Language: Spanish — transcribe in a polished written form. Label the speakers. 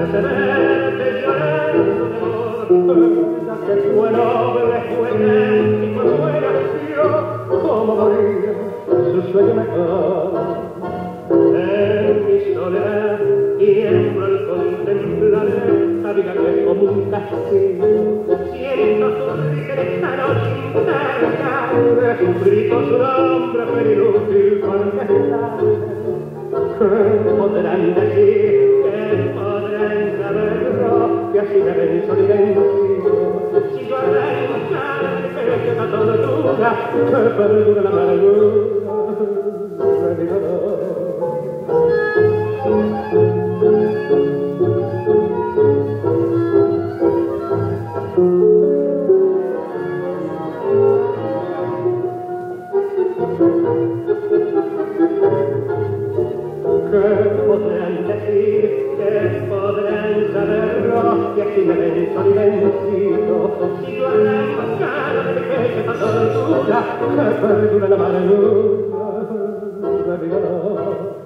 Speaker 1: hace verte llorando de amor, ya que fue noble, fue idéntico, fue nació, como moría, su sueño mejor. En mi soledad tiemblo al contemplar esta vida que es como un castigo. Siento su riqueza noche interminable, grito su nombre pero inútil porque es tarde. ¿Qué podrán decir? ¿Qué podrán saberlo? Que así me ven solidario. Si yo arrancar que esta tortura que perdura la amargura de mi dolor. ¿Qué podrán decir? ¿Qué podrán saberlo? Que aquí me ven solidario. Si yo arrancar que esta tortura que perdura la amargura de mi dolor.